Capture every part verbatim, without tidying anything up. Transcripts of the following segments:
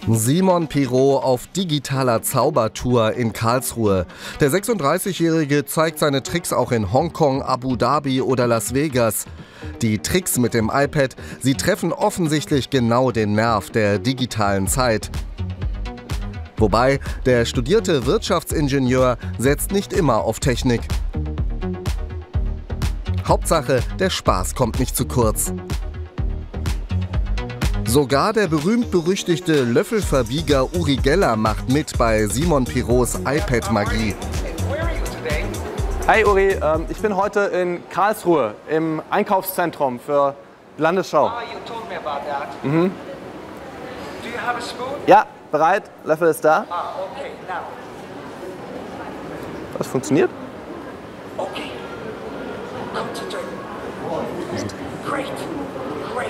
Simon Pirot auf digitaler Zaubertour in Karlsruhe. Der sechsunddreißigjährige zeigt seine Tricks auch in Hongkong, Abu Dhabi oder Las Vegas. Die Tricks mit dem iPad, sie treffen offensichtlich genau den Nerv der digitalen Zeit. Wobei, der studierte Wirtschaftsingenieur setzt nicht immer auf Technik. Hauptsache, der Spaß kommt nicht zu kurz. Sogar der berühmt-berüchtigte Löffelverbieger Uri Geller macht mit bei Simon Pirots iPad-Magie. Hi Uri, ähm, ich bin heute in Karlsruhe im Einkaufszentrum für Landesschau. Mhm. Ja, bereit, Löffel ist da. Das funktioniert? Okay. Concentrate. Great. Great.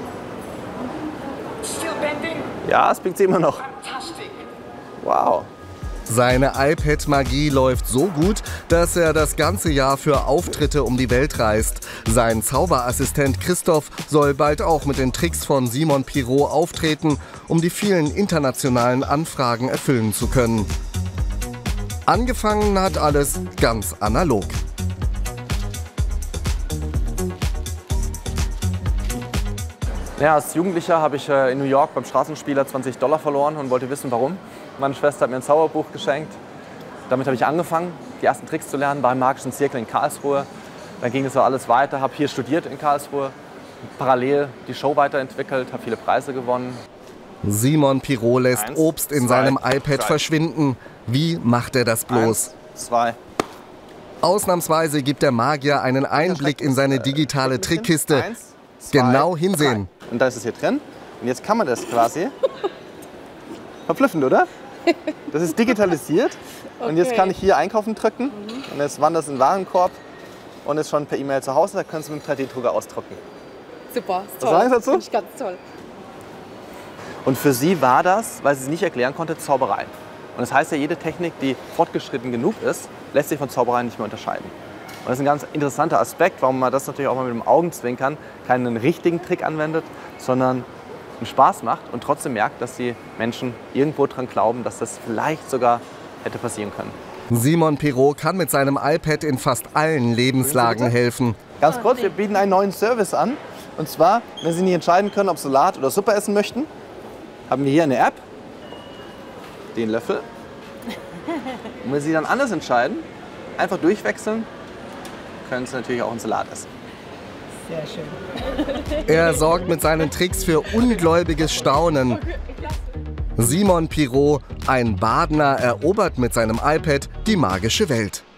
Still bending? Ja, es biegt sie immer noch. Fantastic. Wow. Seine iPad-Magie läuft so gut, dass er das ganze Jahr für Auftritte um die Welt reist. Sein Zauberassistent Christoph soll bald auch mit den Tricks von Simon Pirot auftreten, um die vielen internationalen Anfragen erfüllen zu können. Angefangen hat alles ganz analog. Ja, als Jugendlicher habe ich in New York beim Straßenspieler zwanzig Dollar verloren und wollte wissen, warum. Meine Schwester hat mir ein Zauberbuch geschenkt. Damit habe ich angefangen, die ersten Tricks zu lernen beim Magischen Zirkel in Karlsruhe. Dann ging es so alles weiter, habe hier studiert in Karlsruhe, parallel die Show weiterentwickelt, habe viele Preise gewonnen. Simon Pirot lässt Eins, Obst in zwei, seinem iPad drei. verschwinden. Wie macht er das bloß? Eins, zwei. Ausnahmsweise gibt der Magier einen Einblick in seine digitale Trickkiste. Eins, zwei, Genau hinsehen. drei. Und da ist es hier drin. Und jetzt kann man das quasi. Verblüffend, oder? Das ist digitalisiert. Okay. Und jetzt kann ich hier einkaufen drücken. Mhm. Und jetzt wandert es in den Warenkorb und ist schon per E-Mail zu Hause. Da können Sie mit dem drei D-Drucker ausdrucken. Super, ist Was toll. sagen Sie dazu? Finde ich ganz toll. Und für sie war das, weil sie es nicht erklären konnte, Zauberei. Und das heißt ja, jede Technik, die fortgeschritten genug ist, lässt sich von Zauberei nicht mehr unterscheiden. Und das ist ein ganz interessanter Aspekt, warum man das natürlich auch mal mit dem Augenzwinkern keinen richtigen Trick anwendet, sondern einen Spaß macht und trotzdem merkt, dass die Menschen irgendwo dran glauben, dass das vielleicht sogar hätte passieren können. Simon Pirot kann mit seinem iPad in fast allen Lebenslagen helfen. Ganz kurz, wir bieten einen neuen Service an. Und zwar, wenn Sie nicht entscheiden können, ob Salat oder Suppe essen möchten, haben wir hier eine App, den Löffel. Und wenn Sie dann anders entscheiden, einfach durchwechseln, können Sie natürlich auch einen Salat essen. Sehr schön. Er sorgt mit seinen Tricks für ungläubiges Staunen. Simon Pirot, ein Badener, erobert mit seinem iPad die magische Welt.